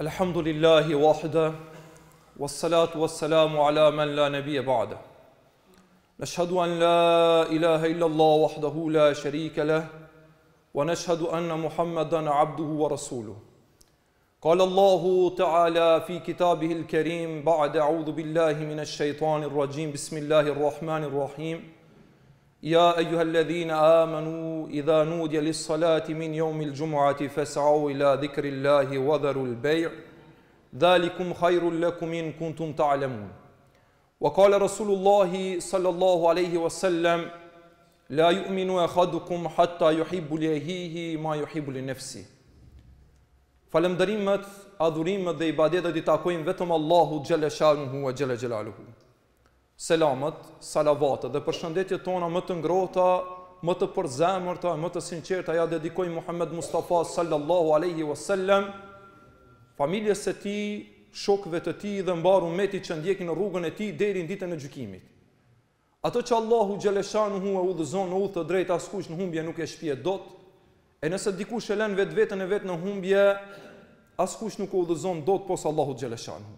Alhamdulillahi wahda, wassalatu wassalamu ala man la nabiyya ba'da. Nashhadu an la ilaha illallah wahdahu la sharika lah, wa nashhadu anna Muhammadan abduhu wa rasuluh. Qala Allahu ta'ala fi kitabihi al-karim ba'da a'udhu billahi minash shaitanir rajim. Bismillahir rahmanir rahim. يا أيها الذين آمنوا إذا نودي للصلاة من يوم الجمعة فاسعوا إلى ذكر الله وذروا البيع ذلكم خير لكم إن كنتم تعلمون. وقال رسول الله صلى الله عليه وسلم لا يؤمن أحدكم حتى يحب لأخيه ما يحب لنفسه. Falënderimet, adhurimet dhe ibadetet I takojnë vetëm Allahu xhalla shanuhu wa xhalla xjalaluhu. Selamet, salavatet dhe përshëndetjet tona më të ngrohta, më të përzemërta, më të sinqerta ja dedikojmë Muhammed Mustafa sallallahu alaihi wasallam, familjes së tij, shokëve të tij dhe mbar ummetit që ndjekin në rrugën e tij deri në ditën e gjykimit. Ato që Allahu xhaleshanuhu e udhëzon në udhë të drejtë, askush në humbje nuk e shpjet dot, e nëse dikush e lën vetveten e vet në humbje, askush nuk e udhëzon dot posa Allahu xhaleshanuhu.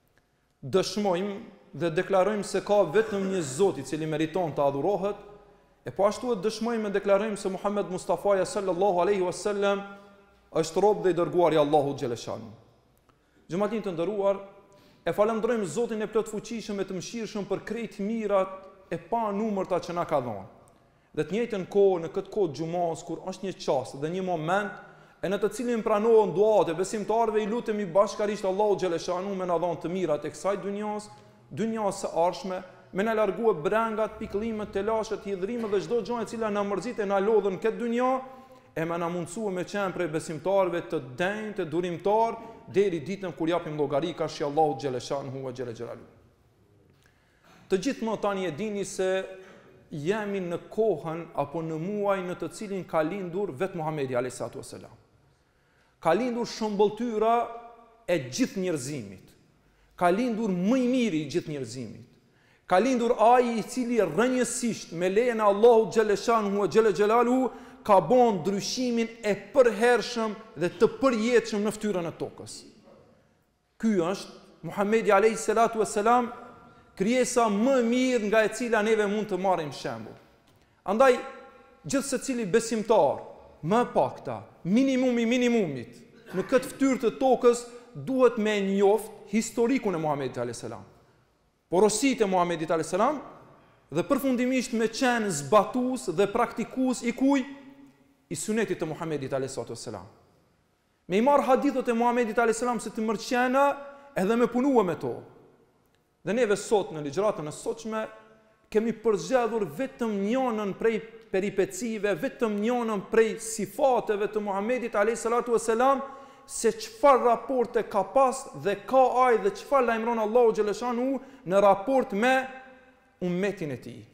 Dëshmojmë dhe deklarojmë se ka vetëm një Zot I cili meriton të adhurohet, e po ashtu e dëshmojmë dhe deklarojmë se Muhammed Mustafa sallallahu alaihi wasallam është rob dhe I dërguar I Allahu xhaleshanu. Xhamatin të nderuar, e falenderojmë Zotin e plot fuqishëm e të mëshirshëm për krejt mirat e pa numërta që na ka dhënë. Dhe të njëjtën kohë, në këtë kohë xhumos, kur është një çast dhe një moment e në të cilin pranohen duat e besimtarëve, I lutemi bashkarisht Allahu xhaleshanu me na dhënë të mirat e kësaj dynjas së ardhshme, me na largue brengat, pikëllimet, telashet, hidhrimet dhe çdo gjë e cila na mërzit e na lodhën këtë dynjë, e me na mundsua me qenë prej besimtarëve të denjtë, të durimtar, deri ditën kur japim llogari ka shi Allahu xhaleshanuhu wa xhala xhalalu. Të gjithë më tani e dini se jemi në kohën apo në muaj në të cilin ka lindur vetë Muhamedi alayhi salatu wasalam. Ka lindur shëmbulltyra e gjithë njerëzimit. Ka lindur më I miri I gjithë njerëzimit. Ka lindur ai I cili rrënjësisht me lejen e Allahut xhaleshanuhu wa xhala xjalaluhu ka bën ndryshimin e përhershëm dhe të përjetshëm në fytyrën e tokës. Ky është Muhamedi alayhi salatu wassalam, krijesa më e mirë nga e cila neve mund të marrim shembull. Andaj gjithë secili besimtar, më pakta, minimumi minimumit, në këtë fytyrë të tokës duhet me njoft historikun e Muhamedit alayhis salam, porositë e Muhamedit alayhis salam dhe përfundimisht me qenë zbatues dhe praktikues I kuj I sunetit të Muhamedit alayhis salam. Me I marr hadithët e Muhamedit alayhis salam se të mërqena edhe me punua me to. Dhe neve sot në ligjëratën e sotshme kemi përzgjedhur vetëm njënën prej peripecive, vetëm njënën prej sifateve të Muhamedit alayhis salam, se çfarë raporte ka pas dhe ka ai dhe çfarë lajmëron Allahu xhaleshanu në raport me ummetin e tij.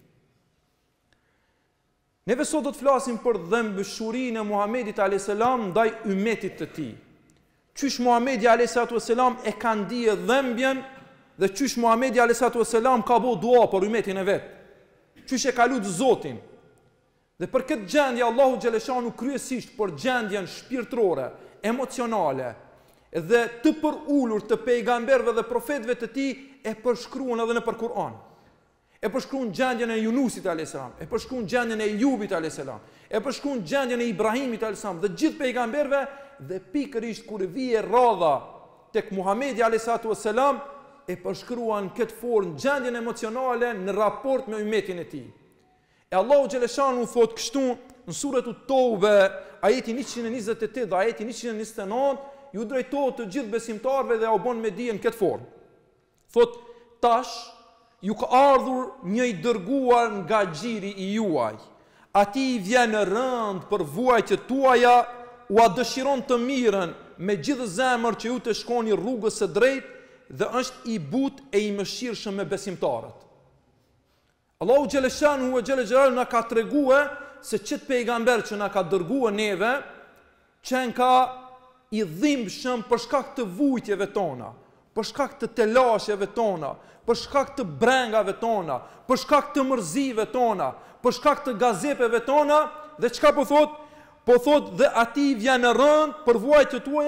Neve sot do të flasim për dhëmbëshurinë e Muhamedit alayhis salam ndaj ummetit të tij. Qysh Muhamedi alayhis salam e ka ndije dhëmbjen dhe qysh Muhamedi alayhis salam ka bëu dua për ummetin e vet. Qysh e ka lut Zotin. Dhe për këtë gjendje Allahu xhaleshanu kryesisht për gjendjen shpirtërore, emocionale dhe të përulur të pejgamberëve dhe profetëve të tij e përshkruan edhe në për Kur'an. E përshkruan gjendjen e Yunusit alayhis salam, e përshkruan gjendjen e Ejubit alayhis salam, e përshkruan gjendjen e Ibrahimit alayhis salam dhe gjithë pejgamberëve dhe pikërisht kur vije radha tek Muhamedi alayhis salam e përshkruan këtë formë gjendjen emocionale në raport me ummetin e tij. E Allahu xhaleshanu thot kështu në surën Tobe, ajeti 128 dhe ajeti 129, ju drejtohet të gjithë besimtarëve dhe u bën me dijen këtë formë. Thot, tash ju ka ardhur një I dërguar nga xhiri I juaj. Ati I vjen rënd për vuajtjet tuaja, u a dëshiron të mirën me gjithë zemër që ju të shkoni rrugës së drejtë dhe është I butë e I mëshirshëm me besimtarët. Allahu xhaleshanu wa xhala xhalalu na ka treguar se çet pejgamber që na ka dërguar neve, qenë ka I dhimbshëm për shkak të vujtjeve tona, për shkak të telashjeve tona, për shkak të brengave tona, për shkak të mërzive tona, për shkak të gazepeve tona, dhe çka po thot? Po thot dhe ati vjen rënd për vuajtjet tuaja,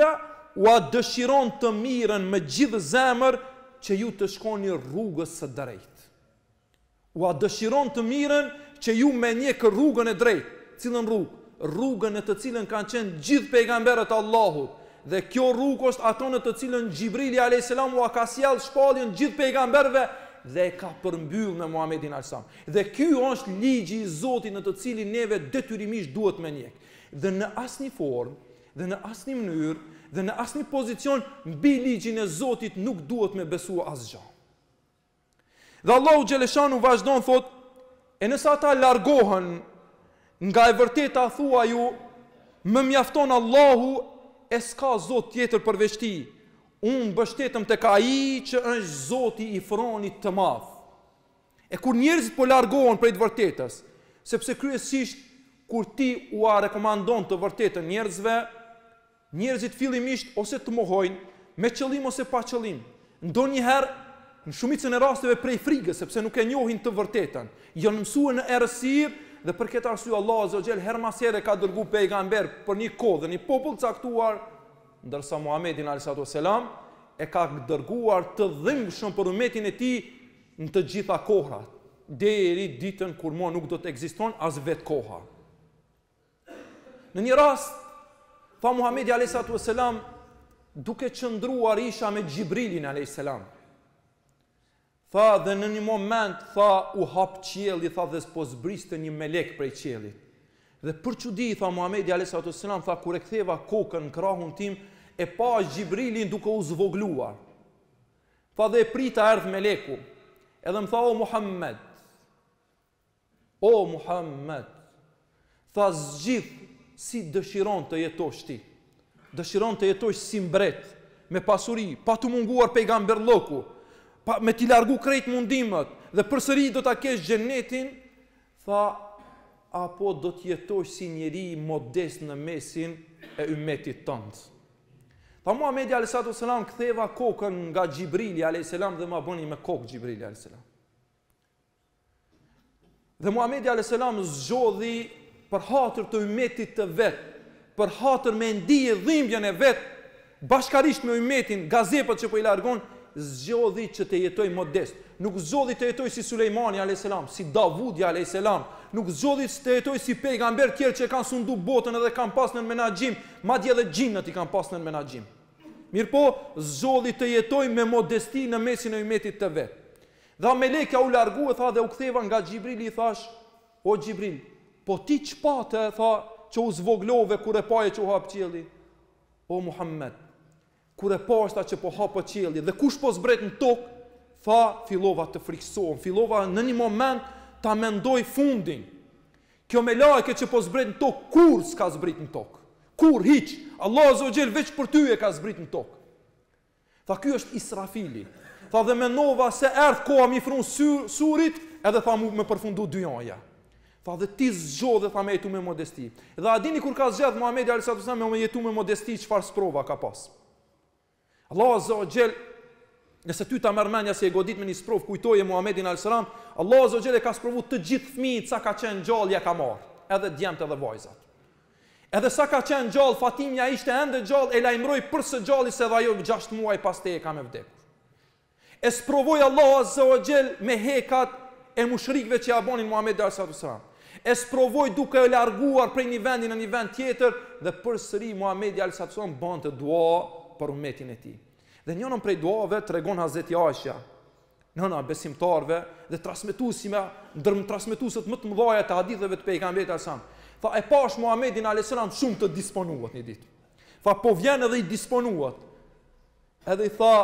ua dëshiron të mirën me gjithë zemër që ju të shkoni rrugës së drejtë. Ua dëshiron të mirën që ju me njekë rrugën e drejtë. Cilën rrugë? Rrugën e të cilën kanë qenë gjithë pejgamberët e Allahut. Dhe kjo rrugë është ato në të cilën Gjibrili a.s. ua ka sjell shpalljen gjithë pejgamberëve dhe e ka përmbyll me Muhamedit a.s. Dhe ky është ligji i Zotit në të cilin neve detyrimisht duhet me njeh. Dhe në asnjë formë, dhe në asnjë mënyrë, dhe në asnjë pozicion mbi ligjin e Zotit nuk duhet me besu asgjë. Dhe Allahu xhaleshanu vazhdon thot, e nësa ata largohen nga e vërteta thua ju, më mjafton Allahu e s'ka Zot tjetër përveç Tij. Unë mbështetëm tek ai që është Zoti i fronit të madh. E kur njerëzit po largohen prej të vërtetës, sepse kryesisht kur ti ua rekomandon të vërtetën njerëzve, njerëzit fillimisht ose të mohojnë me qëllim ose pa qëllim. Ndonjëherë në shumicën e rasteve prej frikës, sepse nuk e njohin të vërtetën. Janë mësuar në errësirë dhe për këtë arsye Allahu Azza wa Jall her mas here ka dërguar pejgamber për një kohë dhe një popull caktuar, ndërsa Muhamedit alayhi salam e ka dërguar të dhimbshëm për ummetin e tij në të gjitha kohrat, deri ditën kur mo nuk do të ekziston as vetë koha. Në një rast, tha Muhamedi alayhi salam, duke qëndruar isha me Gjibrilin alayhi salam. Tha dhe në një moment, tha u hap qielli, tha dhe s'po zbriste një melek prej qiellit. Dhe për çudi, tha Muhamedi alayhi salam, tha kur e ktheva kokën në krahun tim, e pa Gjibrilin duke u zvogluar. Tha dhe e prita erdh meleku, edhe më tha o Muhammed, tha zgjidh si dëshiron të jetosh ti. Dëshiron të jetosh si mbret, me pasuri, pa të munguar pejgamberllëku, me t'i largu krejt mundimet, dhe përsëri do t'a kesh xhenetin, tha, apo do t'jetosh si njeri modest në mesin e ummetit tënd. Tha Muhamedi alayhi salam, ktheva kokën nga Gjibrili alayhi salam dhe ma bëni me kokë Gjibrili alayhi salam. Dhe Muhamedi alayhi salam zgjodhi për hatër të ummetit të vet, për hatër me ndije dhimbjen e vet, bashkarisht me ummetin, gazepët që po i largon, zgjodhi që të jetoj modest. Nuk zgjodhi të jetoj si Sulejmani a.s., si Davudi a.s., nuk zgjodhi të jetoj si pejgamber tjerë që kanë sundu botën edhe kanë pas në menaxhim, madje edhe xhinët i kanë pas në menaxhim. Mirpo, zgjodhi të jetoj me modesti në mesin e ummetit të vet. Dhe meleka u largu e tha dhe u ktheva nga Gjibrili i thash, o Gjibril, po ti çpate, tha, që u zvoglove kur e paje që u hap qielli? O Muhammed, kur e pashta që po hapë qielli dhe kush po zbret në tokë, tha, fillova të friksohem, fillova në një moment ta mendoj fundin. Kjo me lajke që po zbret në tokë, kur s'ka zbrit në tokë? Kur, hiq, Allah Azza wa Jall veç për ty e ka zbrit në tokë. Tha, ky është Israfili. Tha, dhe mendova se erdh koha mi frun surit, edhe tha mu me përfundu dyjaja. Tha, dhe ti zgjodhe, tha, me jetu me modesti. Dhe a dini kur ka zgjedh Muhamedi alayhi salam me jetu me modesti, çfarë sprova ka pas? Allah Azza wa Jall, nëse ty ta merr mendja se e godit me një sprov, kujtoje Muhamedit alayhi salam, Allah Azza wa Jall e ka sprovu të gjithë fëmijët sa ka qenë gjallë ja ka marr, edhe djemt edhe vajzat. Edhe sa ka qenë gjallë, Fatimja ishte ende gjallë, e lajmëroi për së gjalli se dha ajo 6 muaj pas te e ka me vdekur. E sprovoi Allah Azza wa Jall me hekat e mushrikëve që ja bonin Muhamedit alayhi salam. E sprovoi duke e larguar prej një vendi në një vend tjetër dhe përsëri Muhamedi alayhi salam bante dua për ummetin e tij. Dhe njënën prej duave tregon Hazreti Aisha, nëna besimtarve dhe transmetuesime, ndër transmetuesit më të mëdha të haditheve të pejgamberit sallallahu alajhi wasallam. Tha, e pash Muhamedit alayhi salam shumë të disponuar një ditë. Tha, po vjen edhe i disponuar. Edhe i tha,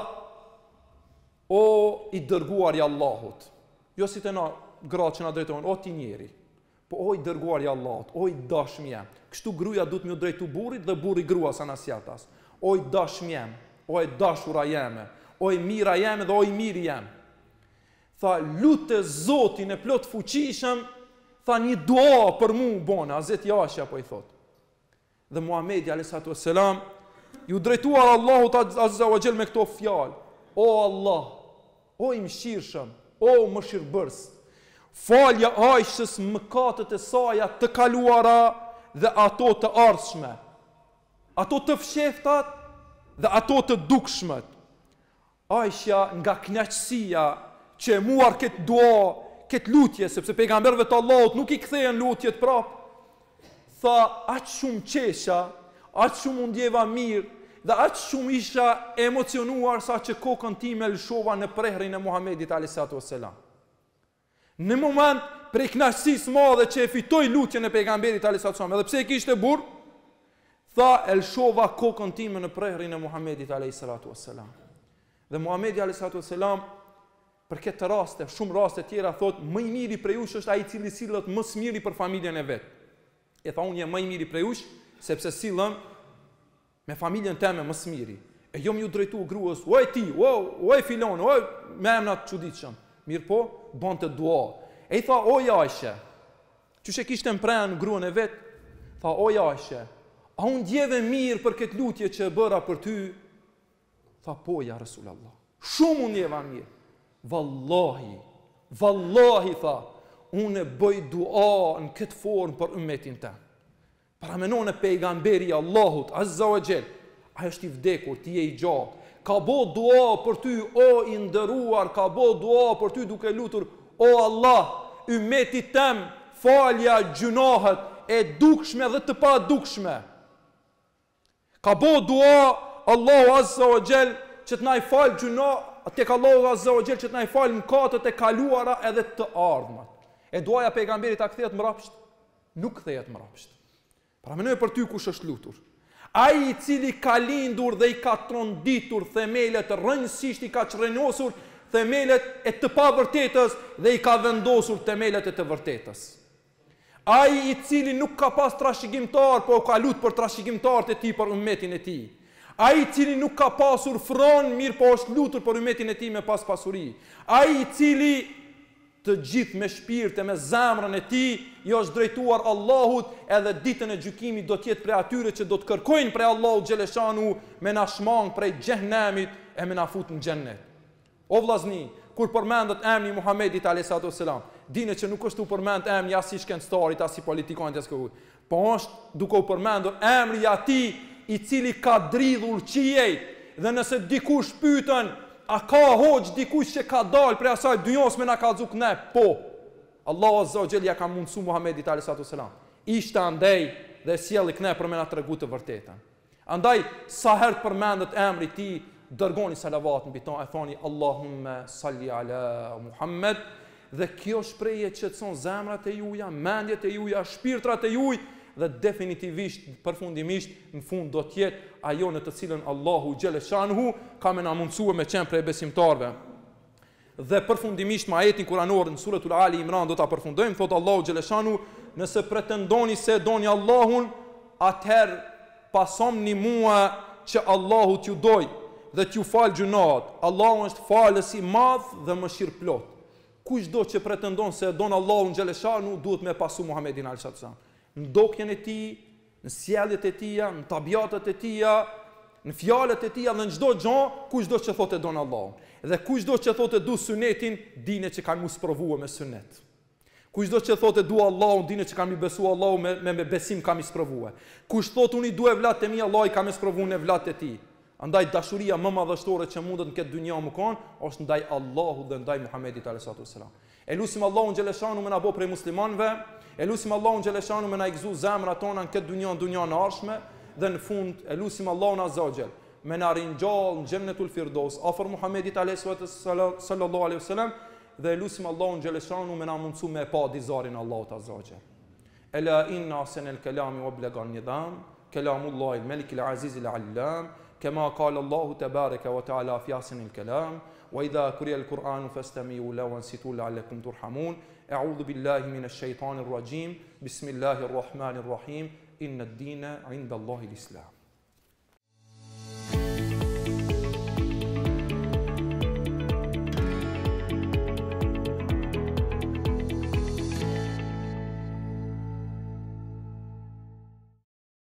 o i dërguar i Allahut. Jo si të na gratë që na drejtojnë, o ti njeri. Po o i dërguar i Allahut, o i dashmi jam. Kështu gruaja duhet më drejtu burrit dhe burri gruas anasjatas. O i dashmi jam, o i dashura jeme, o i mira jeme dhe o i miri jem. Tha, lutë Zotin e plot fuqishëm, tha një dua për mu bona, Hazreti Aisha po i thot. Dhe Muhamedi alayhi salam ju drejtuar Allahut Azza wa Jall me këto fjalë. O Allah, o i mëshirshëm, o mëshirbërës, falja Aishës mëkatet e saj të kaluara dhe ato të ardhshme. Ato të fshehtat dhe ato të dukshmet. Aisha nga kënaqësia që e muar këtë dua, këtë lutje, sepse pejgamberëve të Allahut nuk i kthehen lutjet prap. Tha, aq shumë qesha, aq shumë u ndjeva mirë dhe aq shumë isha emocionuar sa që kokën time lëshova në prehrin e Muhamedit alayhisalatu wassalam. Në moment prej kënaqësisë madhe që e fitoi lutjen e pejgamberit alayhisalatu wassalam, edhe pse e kishte burr, tha, lëshova kokën time në prehrin e Muhamedit alayhisalatu wassalam. Dhe Muhamedi alayhisalatu wassalam për këtë raste, shumë raste tjera thot, më i miri prej jush është ai i cili sillet më së miri për familjen e vet. E tha, unë jam më i miri prej jush sepse sillem me familjen time më së miri. E jo më ju drejtu gruas, oj ti, oj filon, oj me emra të çuditshëm. Mirë po, bante dua. E i tha, oj Aisha, çuçi kishte mpren gruan e vet, tha, oj Aisha, a unë ndjeve mirë për këtë lutje që e bëra për ty? Tha, po ja Resulallah, shumë unë ndjeva mirë. Vallahi, tha, unë e bëj dua në këtë formë për ummetin të. Para menon e pejgamberi Allahut, Azza wa Jell, ajo është i vdekur, ti je i gjatë. Ka bo dua për ty, o i ndëruar, ka bo dua për ty duke lutur, o Allah, ummetit tem, falja, gjunahet, e dukshme dhe të pa dukshme. Ka bo dua, Allahu Azza wa Jell, që të na i falë gjunahet, tek Allahu Azza wa Jell që të na i falë mëkatet e kaluara edhe të ardhmat. E duaja pejgamberit a kthehet mbrapsht? Nuk kthehet mbrapsht. Pra menoj për ty kush është lutur. Ai i cili ka lindur dhe i ka tronditur themelet rrënjësisht, i ka çrrenosur themelet e të pavërtetës dhe i ka vendosur themelet e të vërtetës. Ai i cili nuk ka pas trashëgimtar, po ka lutur për trashëgimtarët e tij, për ummetin e tij. Ai i cili nuk ka pasur fron, mirë po është lutur për ummetin e tij me pas pasuri. Ai i cili të gjithë me shpirt e me zemrën e tij i është drejtuar Allahut, edhe ditën e gjykimit do të jetë prej atyre që do të kërkojnë prej Allahut xheleshanu me na shmang prej xhenemit e me na fut në xhennet. O vllazni, kur përmendet emri i Muhamedit alayhisalatu wassalam, dini që nuk është u përmend emri as i shkencëtarit, as i politikanit, as kujt, po është duke u përmendur emri i atij i cili ka dridhur qiejt, dhe nëse dikush pyetën, a ka hoxh dikush që ka dalë prej asaj dynjos me na kallzu ne? Po. Allahu Azza wa Jell ja ka mundsu Muhamedit alayhisalatu wassalam. Ishte andej dhe sjelli këne për me na tregu të vërtetën. Andaj sa herë përmendet emri i tij, dërgoni salavat mbi ta, e thoni Allahumma salli ala Muhammed, dhe kjo shprehje që çon zemrat e juaja, mendjet e juaja, shpirtrat e juaj, dhe definitivisht, përfundimisht, në fund do të jetë ajo në të cilën Allahu xheleshanhu ka më na mundsua me qenë prej besimtarve. Dhe përfundimisht me ajetin kuranor në suratul Ali Imran do ta përfundojmë, thot Allahu xheleshanhu, nëse pretendoni se doni Allahun, atëherë pasomni mua që Allahu t'ju doj dhe t'ju fal gjunat. Allahu është falës i madh dhe mëshirëplot. Kushdo që pretendon se don Allahun xheleshanhu, duhet me pasu Muhamedit alayhisalatu wassalam. Në dokjen e tij, në sjelljet e tija, në tabiatet e tija, në fjalët e tija dhe në çdo gjë, kushdo që thotë don Allahun. Dhe kushdo që thotë du sunetin, dinë që kanë mos provuar me sunet. Kushdo që thotë du Allahun, dinë që kanë mi besu Allahun me besim kanë mi sprovuar. Kush thotë unë du e vllatë e mi, Allahu ka më sprovuar në vllatë e tij. Andaj dashuria më madhështore që mundet në këtë dynjë më kon, është ndaj Allahut dhe ndaj Muhamedit alayhisalatu wassalam. Elusim Allahun xheleshanu me na bë prej muslimanëve. Elusim Allahun xheleshanu me na gëzu zemrat tona në këtë dynjë në ardhshme, dhe në fund elusim Allahun azza wa jall me na ringjall në xhennetul firdaus afër Muhamedit sallallahu alaihi wasallam, dhe elusim Allahun xheleshanu me na mundsu me pa dizarin Allahut azza wa jall. Ela inna sanal kalami wa blaga nidam kalamullahi al-malik al-aziz al-allam كما قال الله تبارك وتعالى في أحسن الكلام وإذا قرئ القرآن فاستمعوا له وانصتوا لعلكم ترحمون. أعوذ بالله من الشيطان الرجيم. بسم الله الرحمن الرحيم. إن الدين عند الله الإسلام.